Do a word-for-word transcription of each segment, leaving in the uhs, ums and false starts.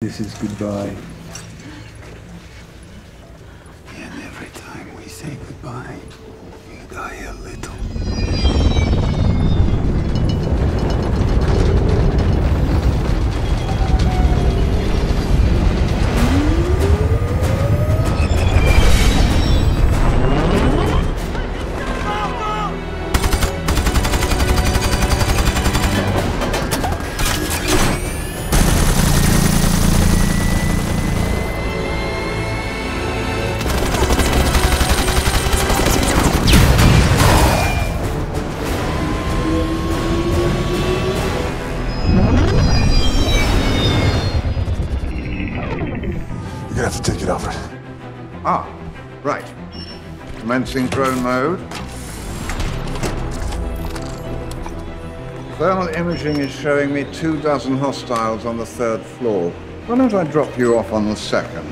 This is goodbye. And every time we say goodbye, you die a little. Ah, right. Commencing drone mode. Thermal imaging is showing me two dozen hostiles on the third floor. Why don't I drop you off on the second?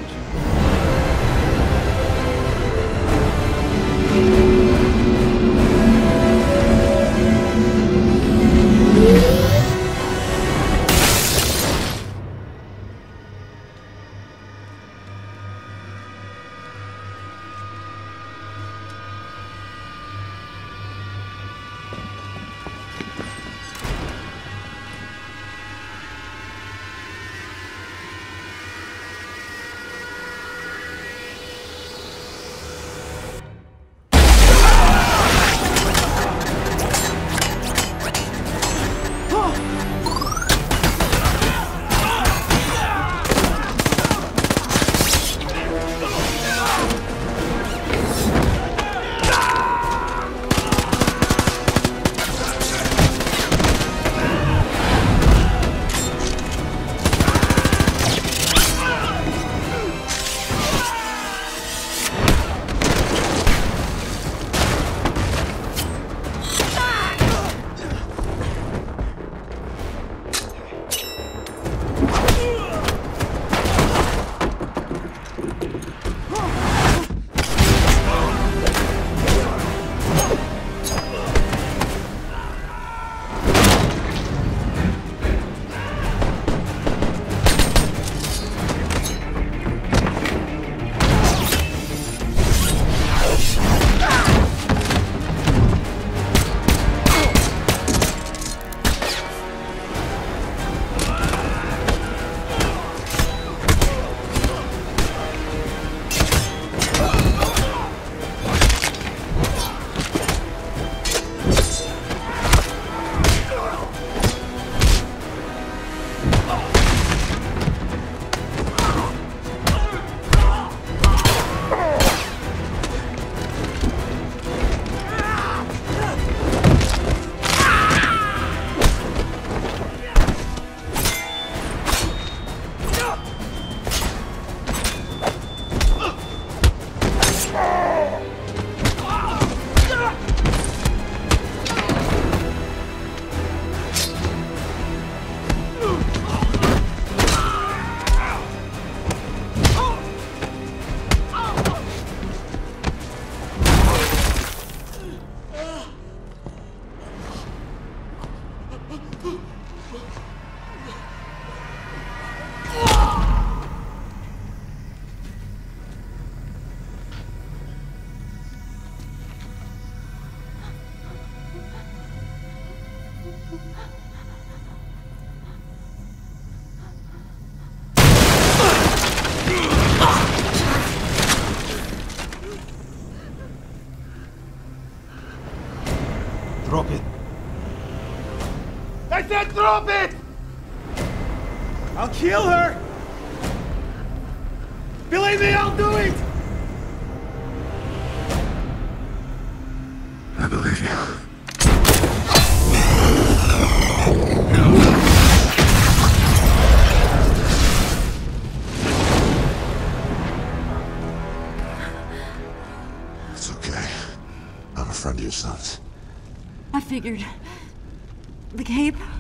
Drop it. I said drop it! I'll kill her! Believe me, I'll do it! I believe you. It's okay. I'm a friend of your son's. I figured. The cape?